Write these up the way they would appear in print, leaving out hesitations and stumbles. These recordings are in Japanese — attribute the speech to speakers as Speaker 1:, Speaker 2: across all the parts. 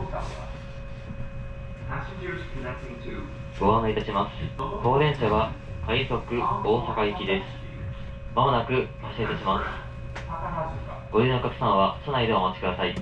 Speaker 1: ご案内いたします。当電車は快速大阪行きです。まもなく発車いたします。ご利用のお客様は車内でお待ちください。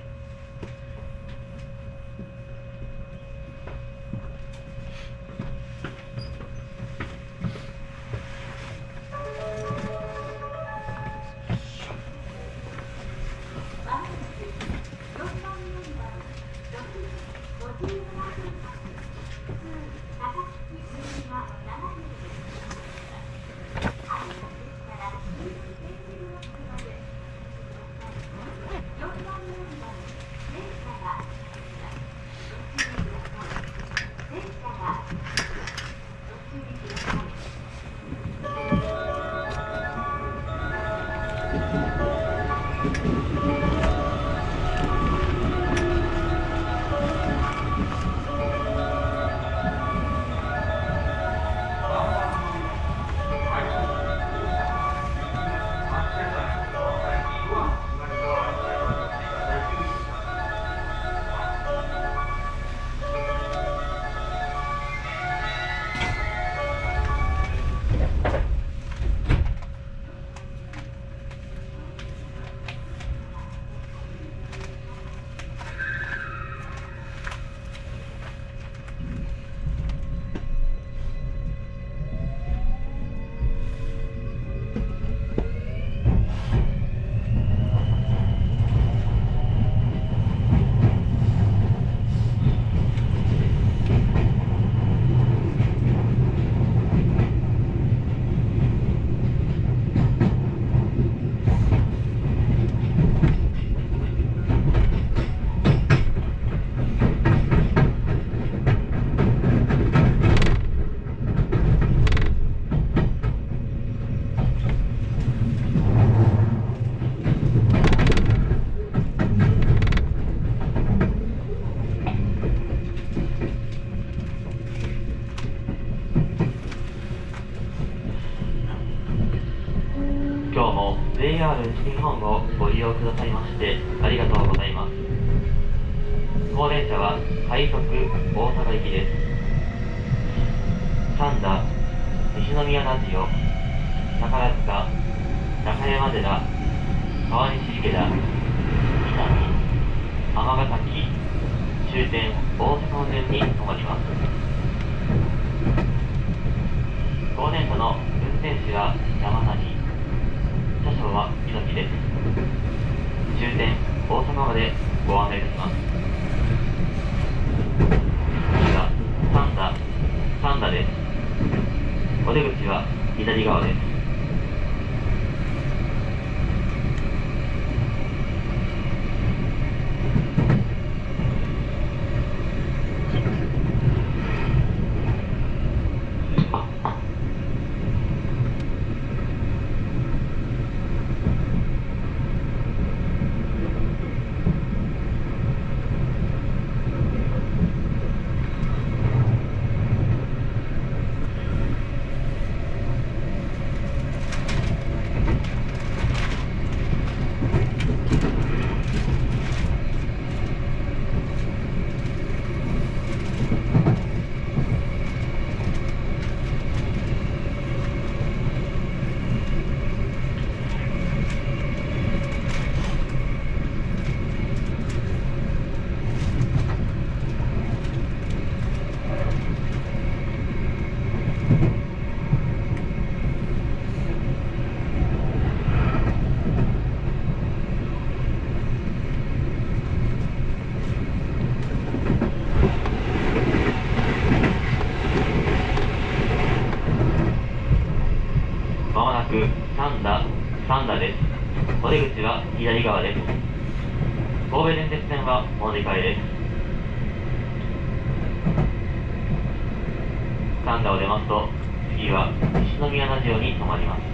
Speaker 1: 今日も JR 西日本をご利用くださいましてありがとうございます。当電車は快速大阪行きです。三田、西宮ラジオ、宝塚、中山寺、川西池田、伊丹、尼崎、終点大阪の順に停まります。当電車の運転士は山谷、車掌は猪木です。終点大阪までご案内いたします。次は三田です。お出口は左側です。まもなく三田です。お出口は左側です。神戸電鉄線はお乗り換えです。三田を出ますと次は西宮ラジオに停まります。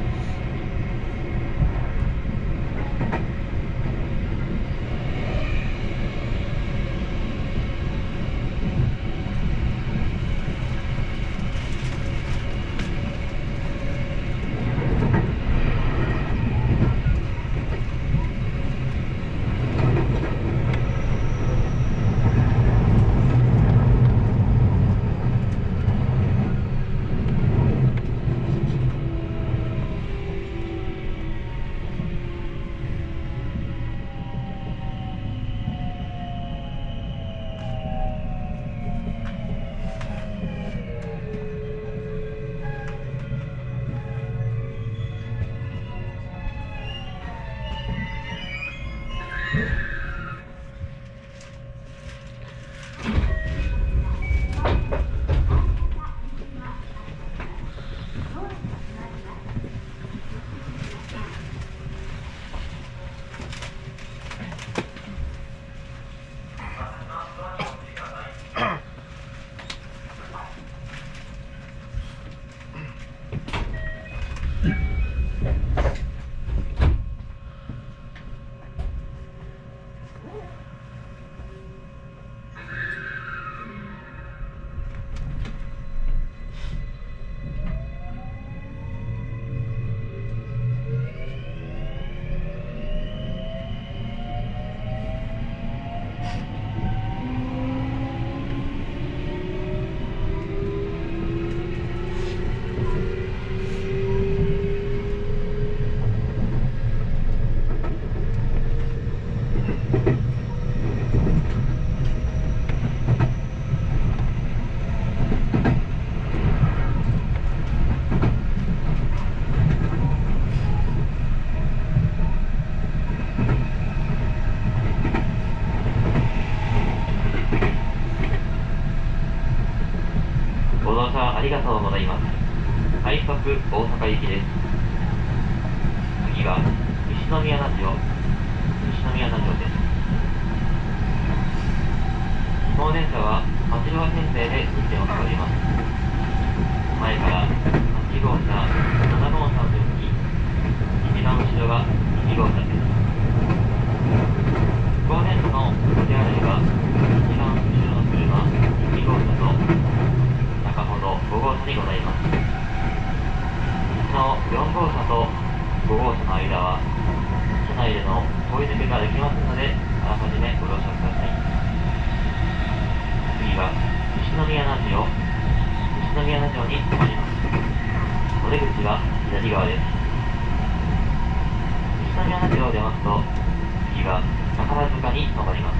Speaker 1: がとうございます。快速大阪行きです。次は西宮ラジオです。この電車は8両編成で運転をしております。前から8号車、7号車の順に、一番後ろが2号車です。この電車のお手洗いは、一番後ろの車、2号車と、中ほど5号車にございます。その4号車と5号車の間は、車内での通り抜けができませんので、あらかじめご了承ください。次は西宮ラジオに停まります。お出口は左側です。西宮ラジオを出ますと、次は宝塚に停まります。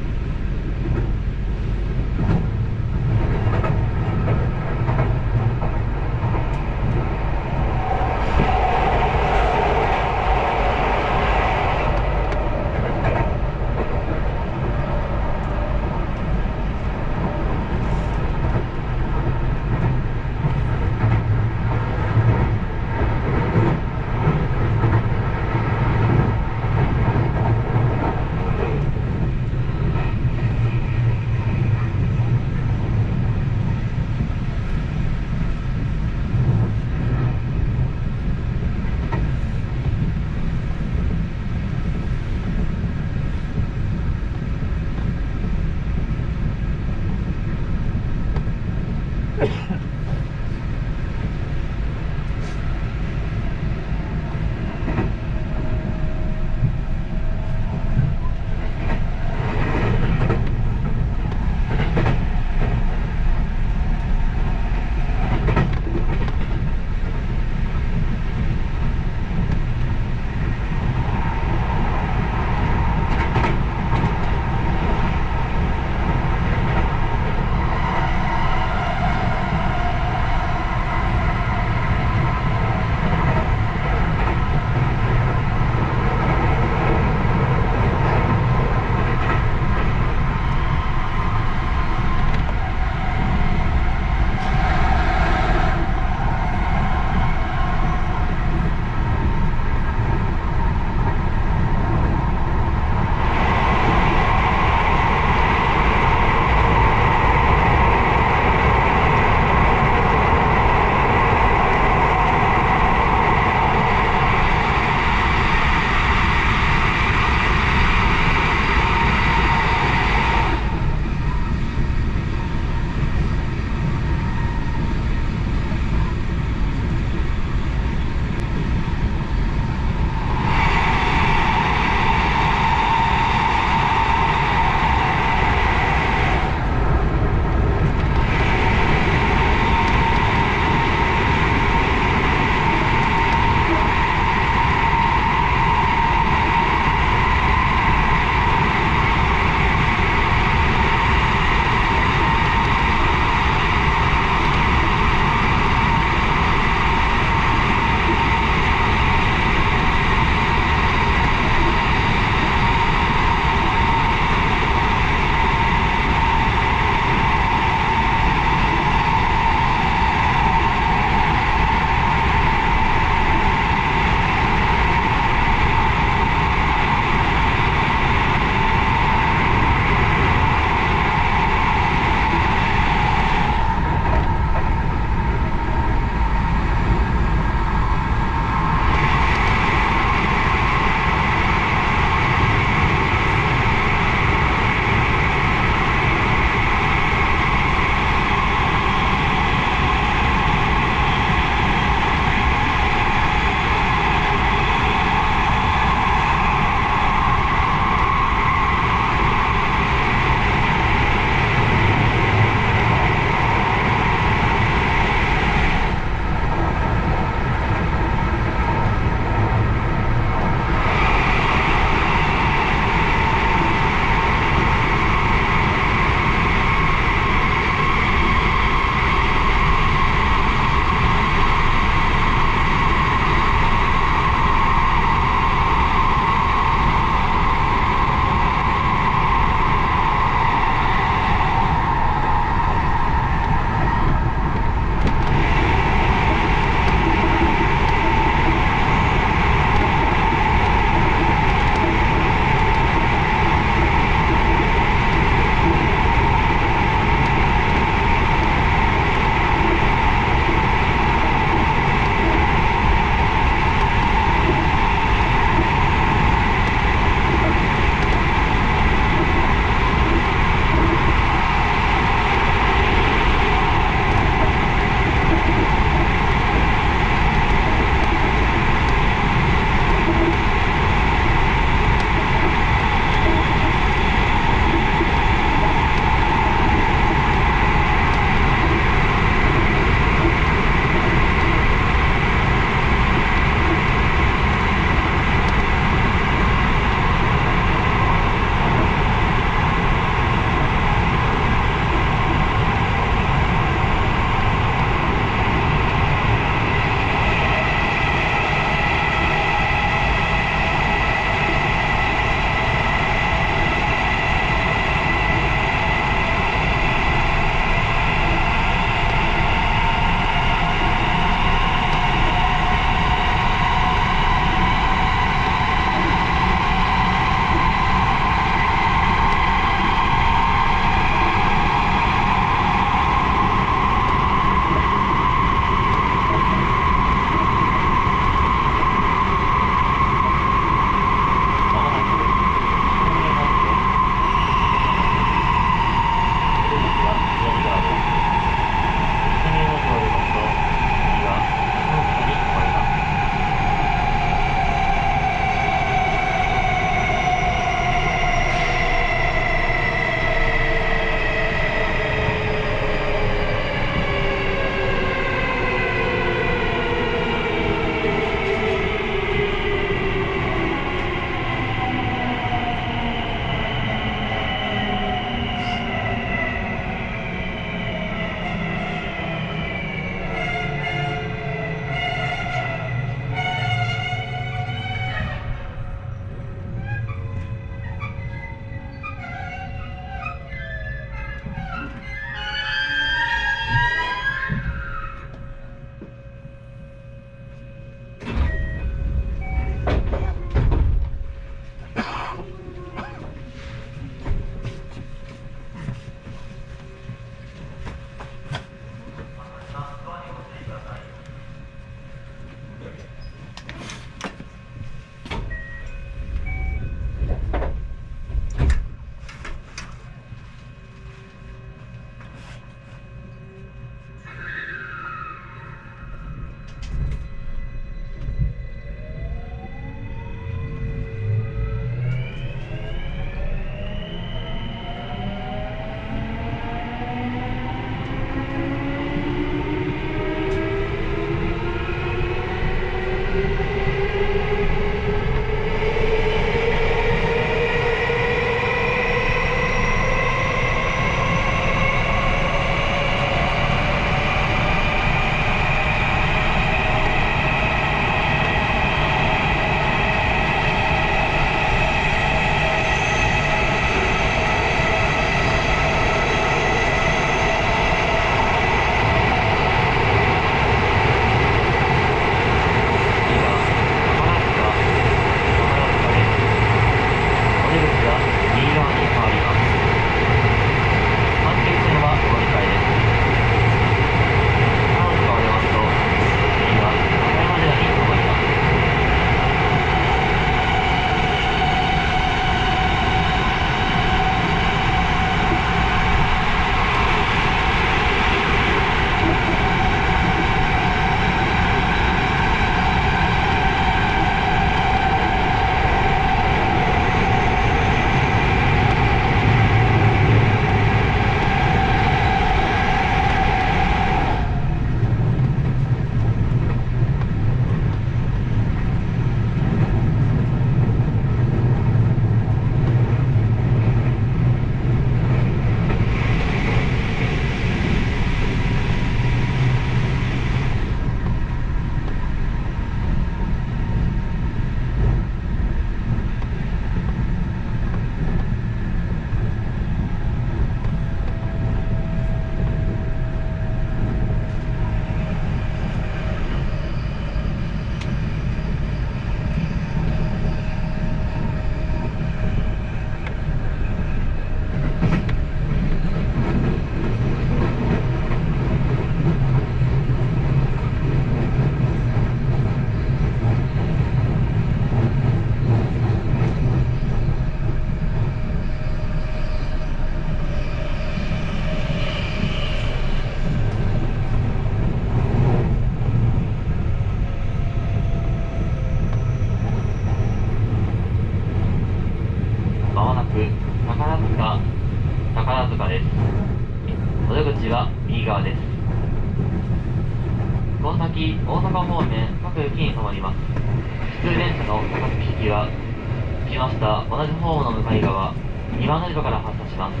Speaker 1: この先、大阪方面各駅に停まります。普通電車の高槻行きは、着きました同じホームの向かい側、2番乗り場から発車します。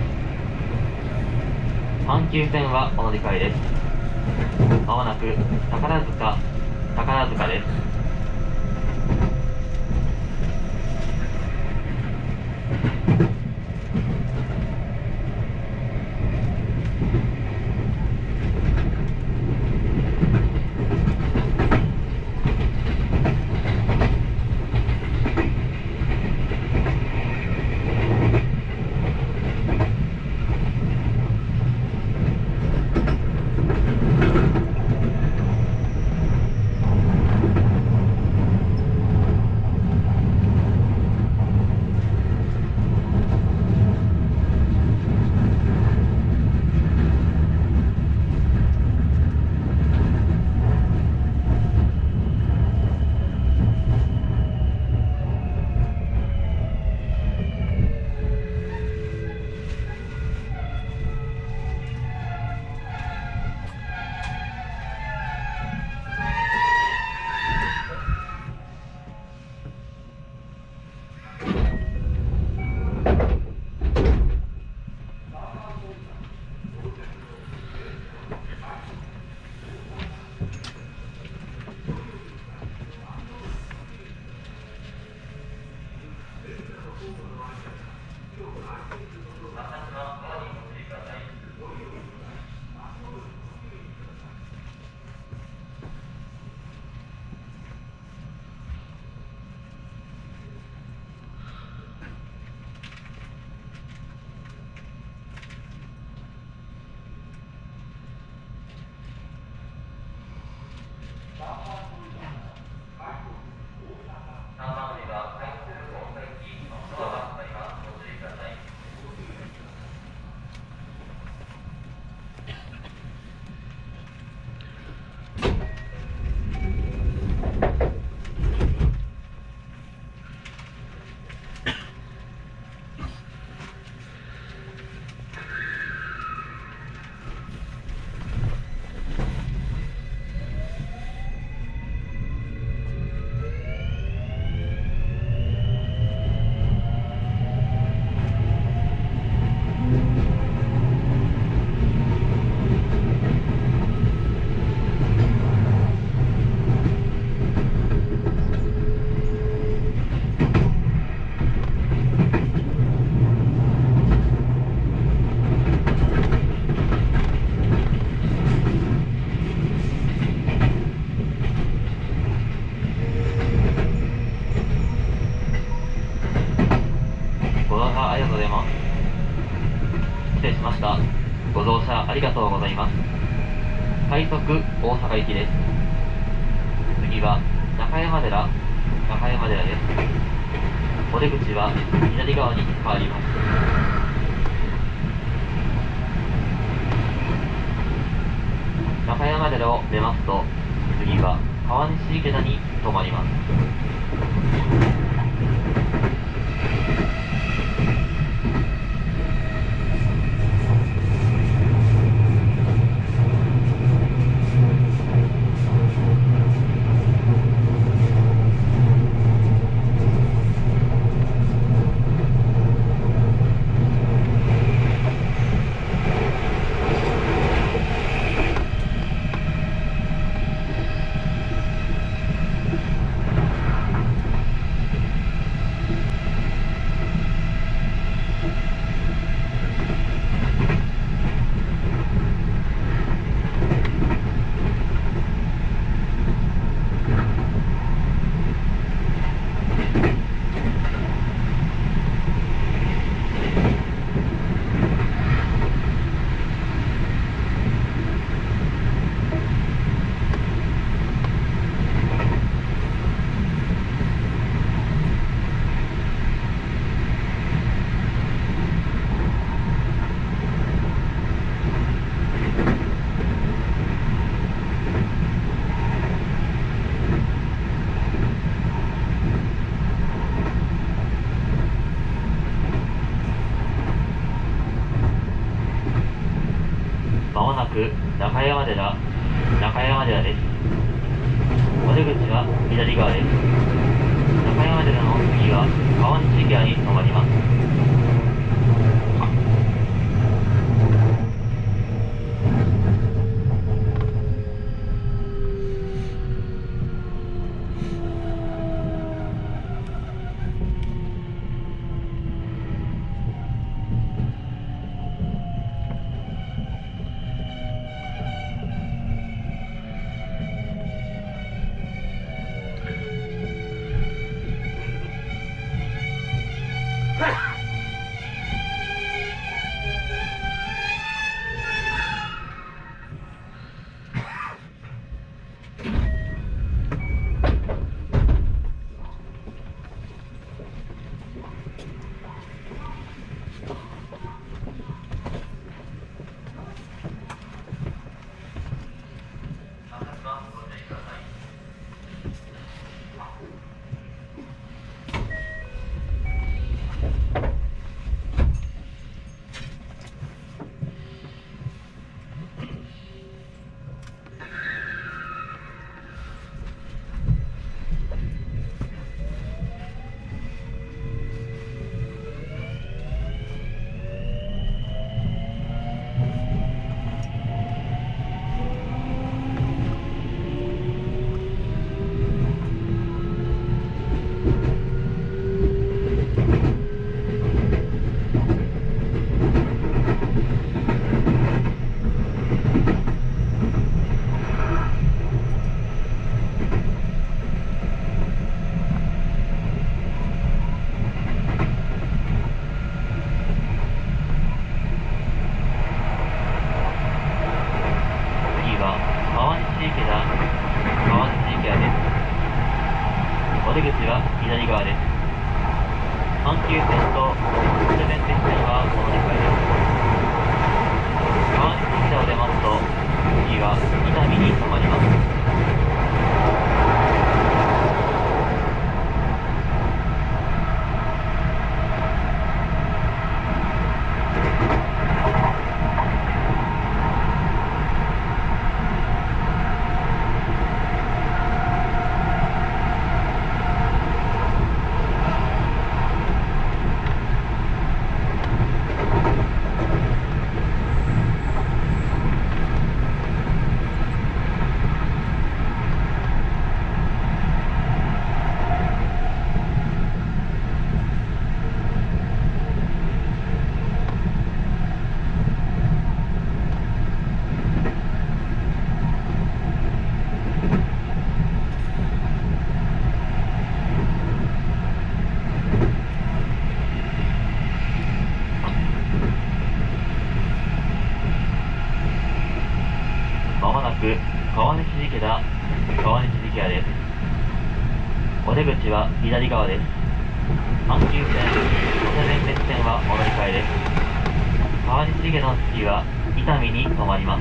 Speaker 1: 阪急線はお乗り換えです。まもなく宝塚です。ご乗車ありがとうございます。快速大阪行きです。次は中山寺です。お出口は左側に変わります。中山寺を出ますと、次は川西池田に停まります。まもなく中山寺です。 お出口は左側です。中山寺の次は川西駅に停まります。お出口は左側です。阪急線と水面鉄線はお乗り換えです。川西駅を出ますと、次は伊丹に停まります。まもなく川西池田、川西池屋です。お出口は左側です。阪急線、路面鉄線はお乗り換えです。川西池田の次は伊丹に停まります。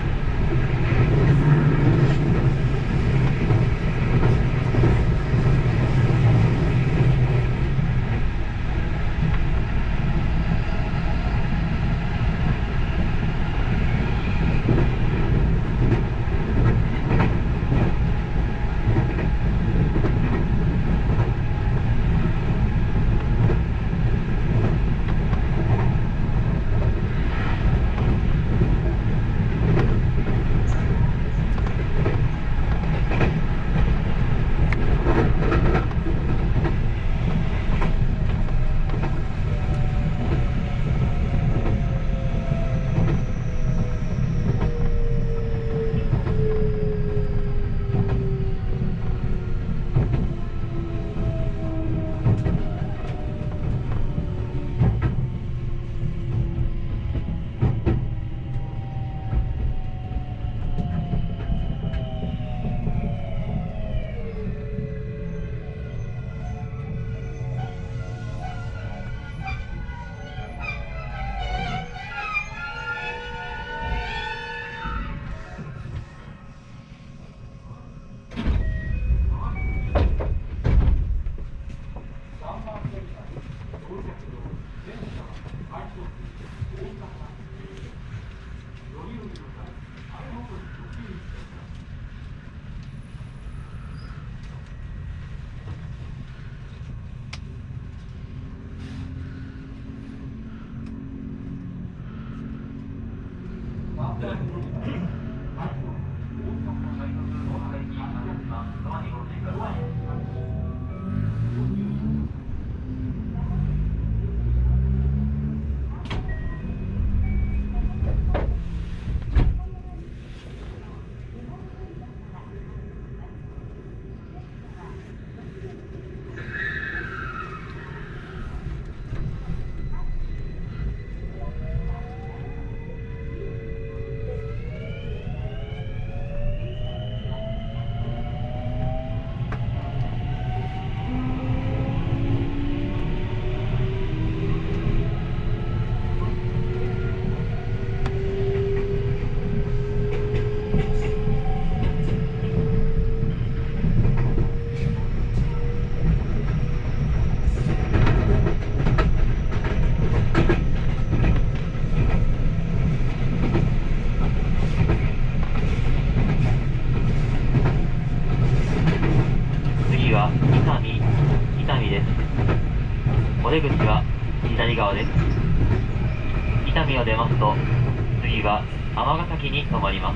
Speaker 1: 出口は左側です。伊丹を出ますと、次は尼崎に停まります。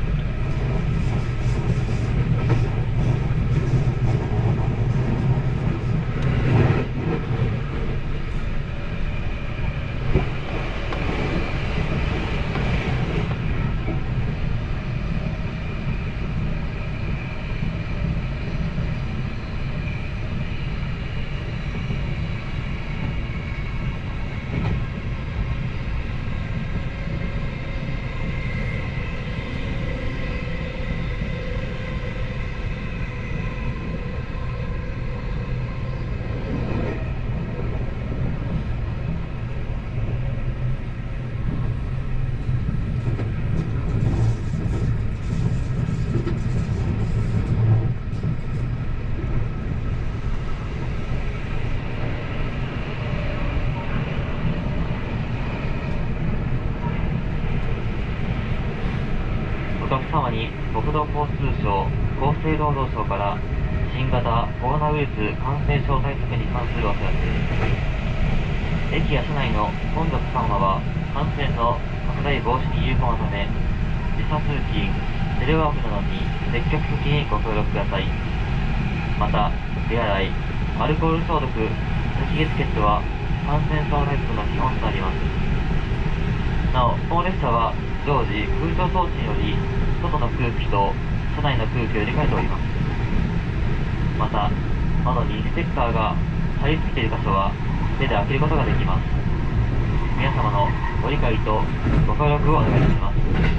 Speaker 1: お客様に国土交通省、厚生労働省から新型コロナウイルス感染症対策に関するお知らせです。駅や車内の混雑緩和は感染の拡大防止に有効なため、時差通勤、テレワークなどに積極的にご協力ください。また、手洗い、アルコール消毒、咳エチケットは感染症対策の基本となります。なお、この列車は常時空調装置により外の空気と車内の空気を入れ替えております。また、窓にステッカーが貼り付いている箇所は手で開けることができます。皆様のご理解とご協力をお願いいたします。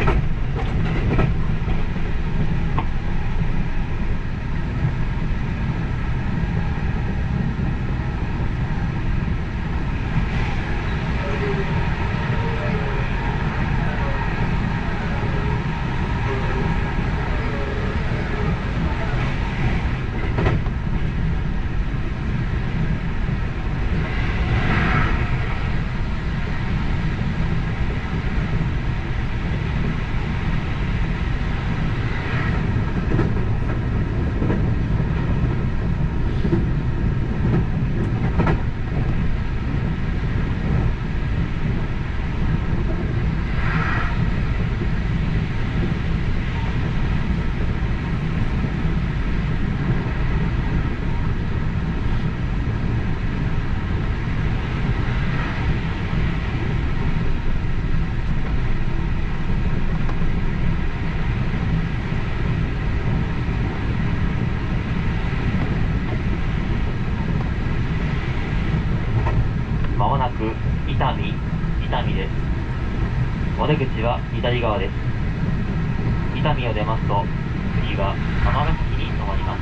Speaker 1: まもなく伊丹です。お出口は左側です。伊丹を出ますと、次は尼崎に停まります。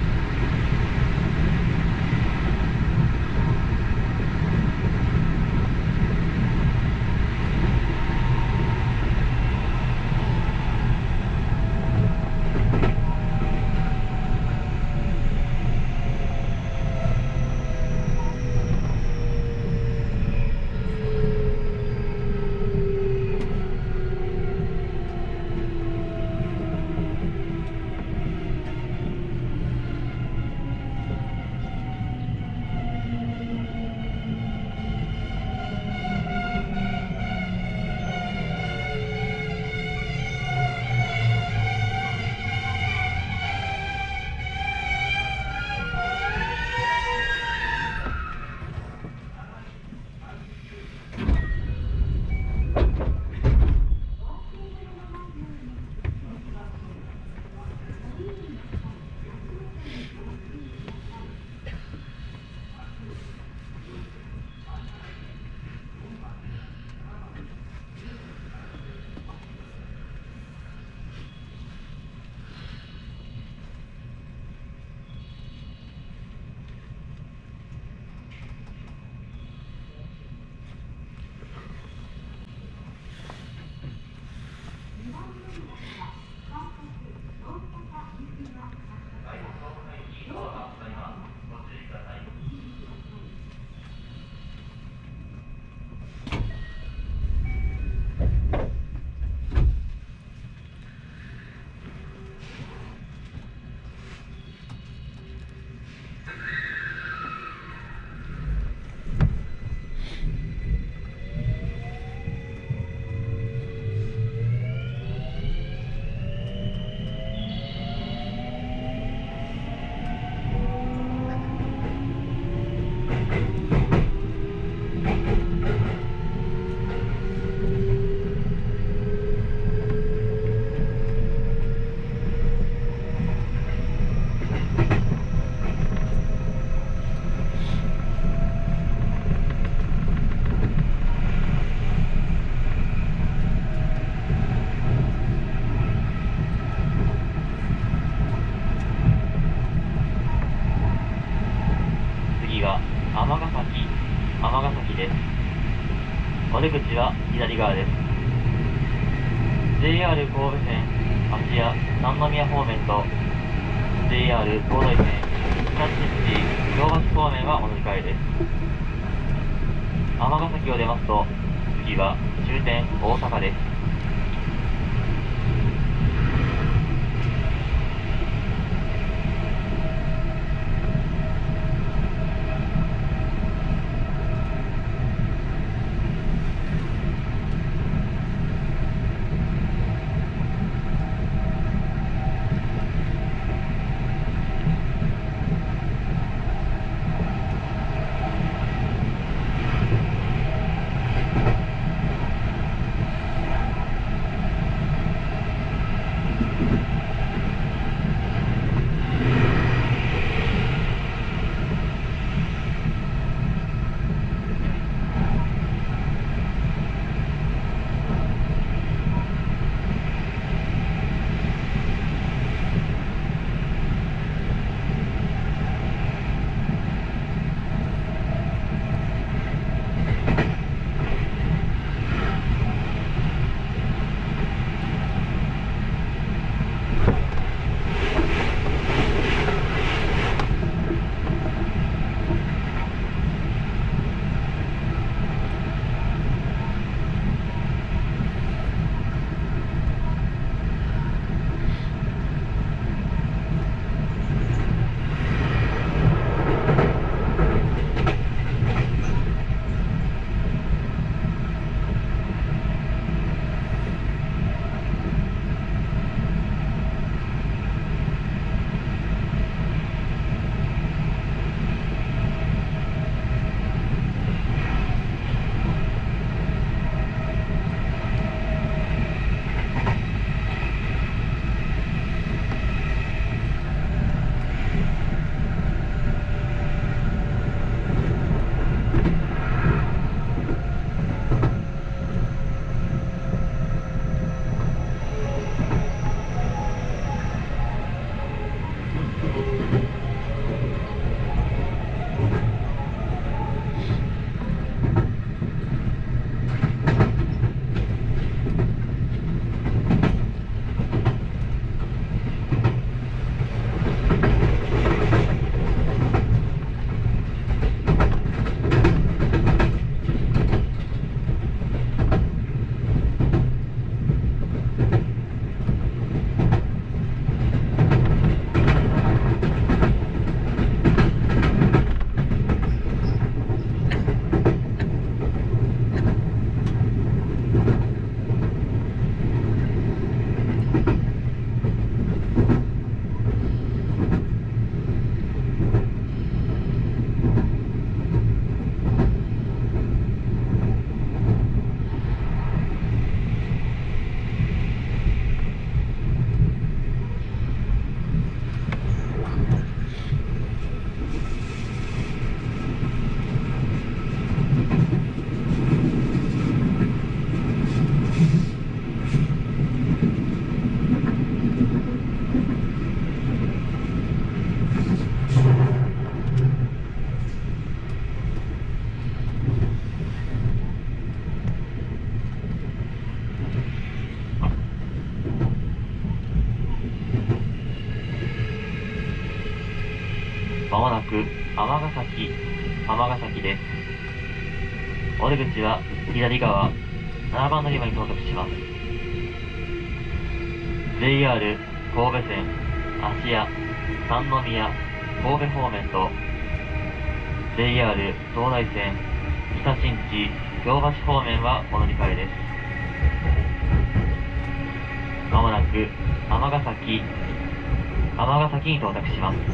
Speaker 1: お出口は左側です。JR 神戸線芦屋三宮方面と JR 東西線北新地京橋方面はお乗り換えです。尼崎を出ますと次は終点大阪です。まもなく尼崎です。お出口は左側7番乗り場に到着します。 JR 神戸線芦屋三宮神戸方面と JR 東西線北新地京橋方面はお乗り換えです。まもなく尼崎に到着します。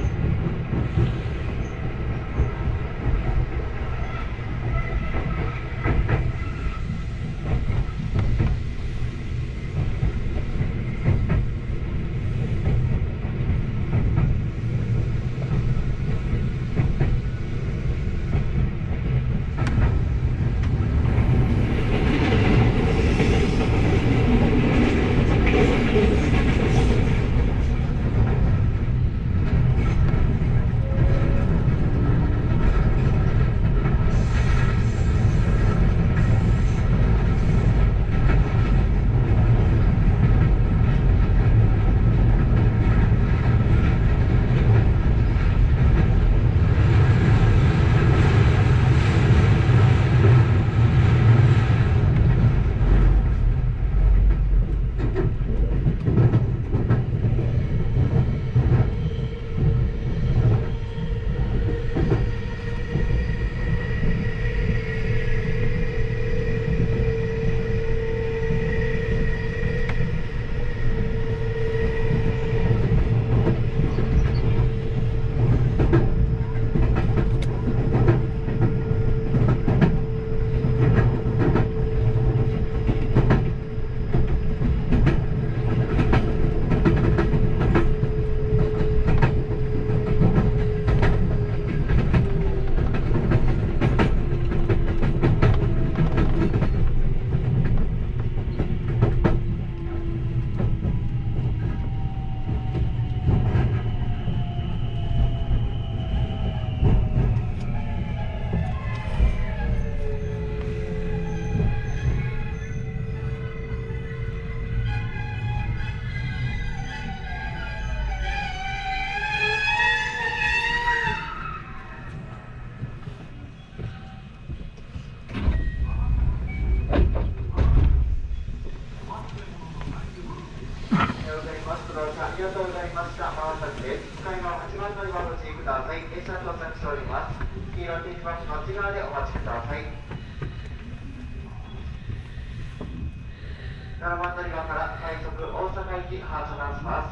Speaker 2: 番乗り場ご注意ください。列車到着しております。黄色い手番の内側でお待ちください。7番乗り場から快速大阪行き発車します。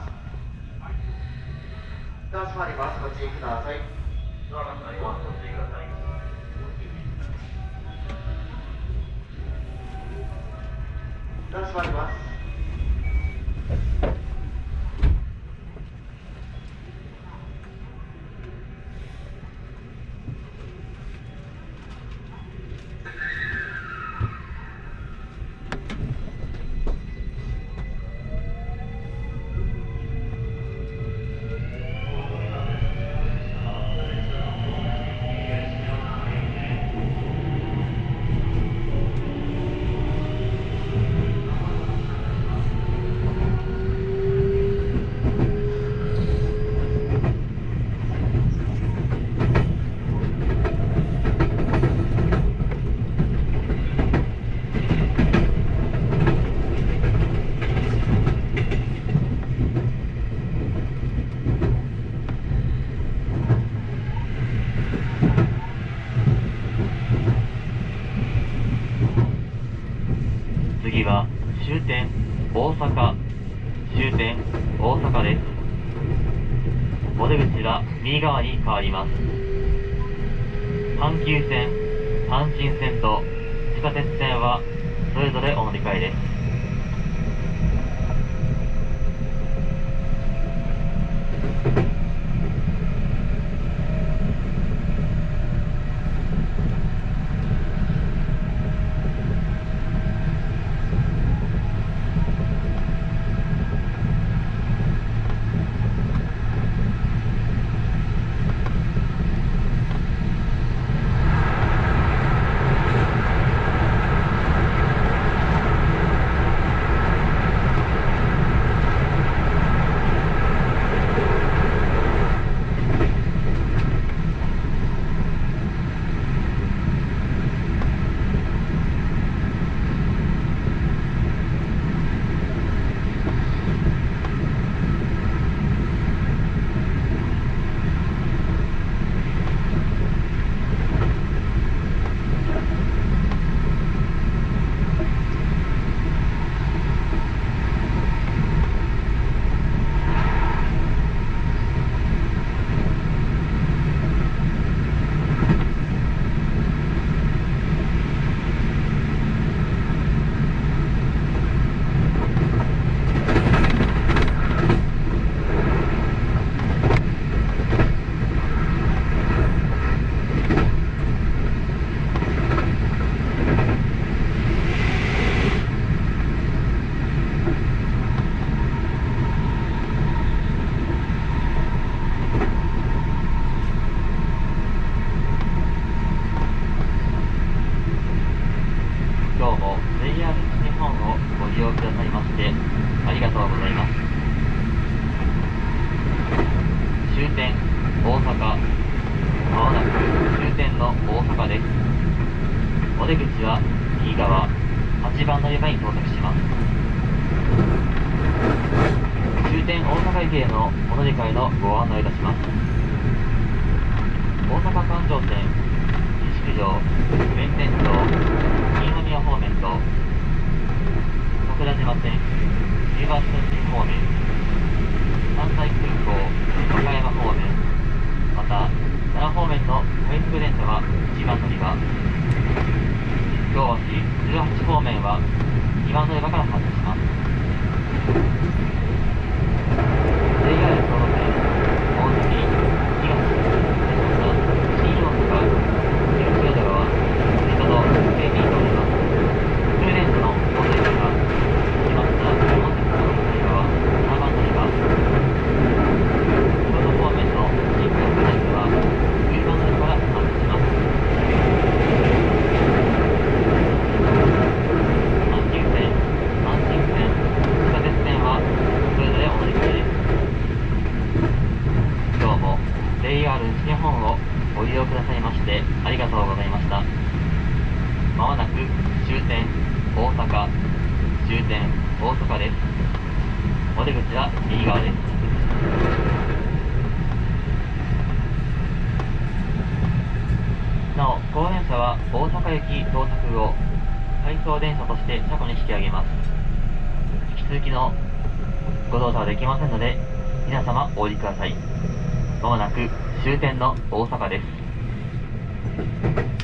Speaker 2: ドア閉まります。ご注意ください。ドアが閉まります。ご注意ください。ドア閉まります。
Speaker 1: 次は終点大阪、終点大阪です。お出口は右側に変わります。阪急線、阪神線と地下鉄線はそれぞれお乗り換えです。今日も JR 西日本をご利用くださいましてありがとうございます。終点大阪、まもなく終点の大阪です。お出口は右側8番乗り場に到着します。終点大阪駅へのお乗り換えのご案内いたします。大阪環状線西九条、弁天町、新宮方面と桜島線新橋線方面、関西空港和歌山方面、また奈良方面の快速電車は1番乗り場、京橋18方面は2番乗り場から発車します。 JR 総武線大月東新大阪東淀川水戸の整備に通ります。通電車の大乗り場が来ました。本日の乗り場は7番乗り場、京都方面の新幹線電車は9番乗り場から発車します。阪急線、地下鉄線はそれぞれお乗り換えです。今日も JR 西日本をご利用くださいましてありがとうございました。まもなく終点大阪、終点大阪です。お出口は右側です。 は大阪駅到着後、回送電車として車庫に引き上げます。引き続きのご動作はできませんので、皆様お降りください。まもなく終点の大阪です。